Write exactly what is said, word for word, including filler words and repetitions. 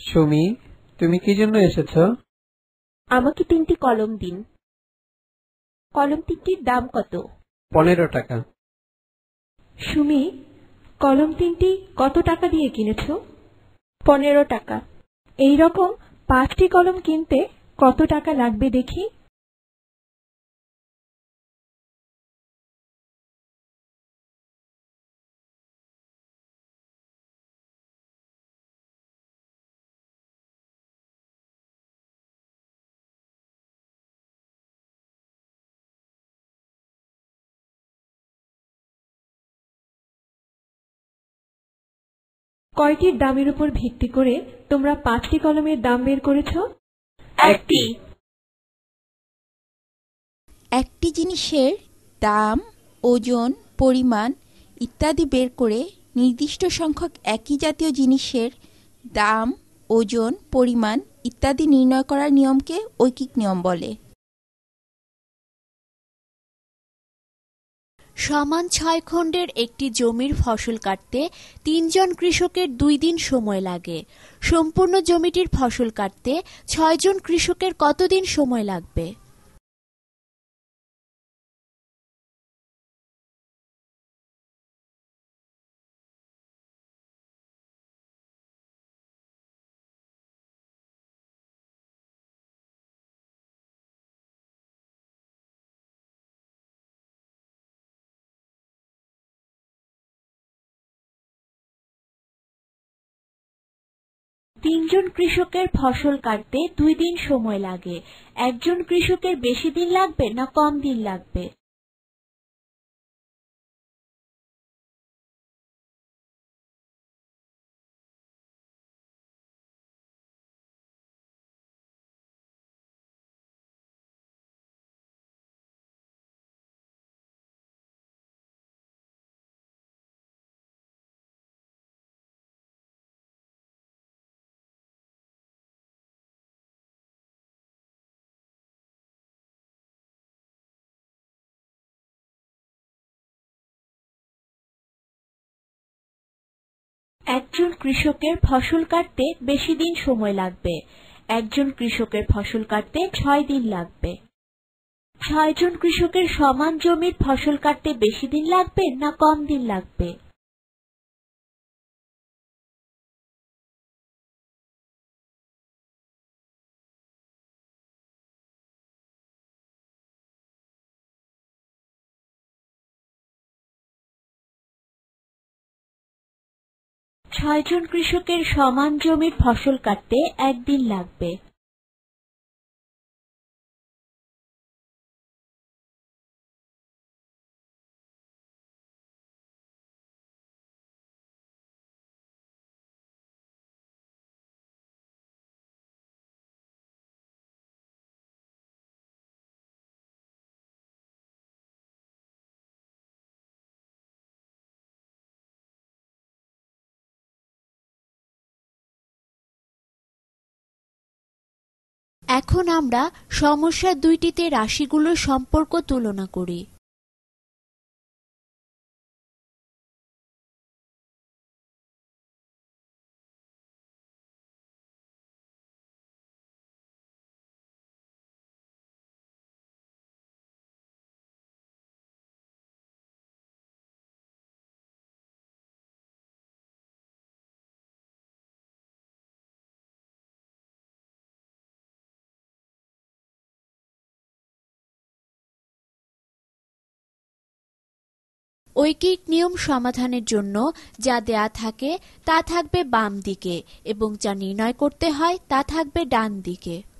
সুমি, তুমি কি জন্য এসেছো? আমাকে তিনটি কলম দিন। কলম তিনটির দাম কত? পনেরো টাকা। সুমি, কলম তিনটি কত টাকা দিয়ে কিনেছ? পনেরো টাকা। এই রকম পাঁচটি কলম কিনতে কত টাকা লাগবে দেখি? কয়টির দামের উপর ভিত্তি করে তোমরা পাঁচটি কলমের দাম বের করেছ? একটি। একটি জিনিসের দাম, ওজন, পরিমাণ ইত্যাদি বের করে নির্দিষ্ট সংখ্যক একই জাতীয় জিনিসের দাম, ওজন, পরিমাণ ইত্যাদি নির্ণয় করার নিয়মকে ঐকিক নিয়ম বলে। সমান ছয় খণ্ডের একটি জমির ফসল কাটতে তিনজন কৃষকের দুই দিন সময় লাগে। সম্পূর্ণ জমিটির ফসল কাটতে ছয়জন কৃষকের কতদিন সময় লাগবে? তিনজন কৃষকের ফসল কাটতে দুই দিন সময় লাগে। একজন কৃষকের বেশি দিন লাগবে না কম দিন লাগবে? একজন কৃষকের ফসল কাটতে বেশি দিন সময় লাগবে। একজন কৃষকের ফসল কাটতে ছয় দিন লাগবে। ছয়জন কৃষকের সমান জমির ফসল কাটতে বেশি দিন লাগবে না কম দিন লাগবে? ছয়জন কৃষকের সমান জমির ফসল কাটতে একদিন লাগবে। এখন আমরা সমস্যা দুইটিতে রাশিগুলোর সম্পর্ক তুলনা করি। ঐকিক নিয়ম সমাধানের জন্য যা দেয়া থাকে তা থাকবে বাম দিকে এবং যা নির্ণয় করতে হয় তা থাকবে ডান দিকে।